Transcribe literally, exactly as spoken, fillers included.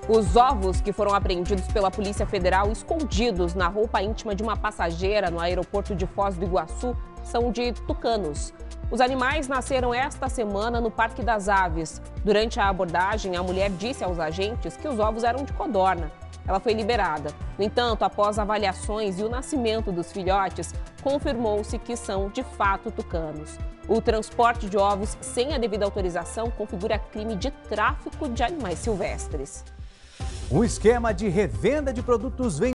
Os ovos que foram apreendidos pela Polícia Federal escondidos na roupa íntima de uma passageira no aeroporto de Foz do Iguaçu são de tucanos. Os animais nasceram esta semana no Parque das Aves. Durante a abordagem, a mulher disse aos agentes que os ovos eram de codorna. Ela foi liberada. No entanto, após avaliações e o nascimento dos filhotes, confirmou-se que são de fato tucanos. O transporte de ovos sem a devida autorização configura crime de tráfico de animais silvestres. Um esquema de revenda de produtos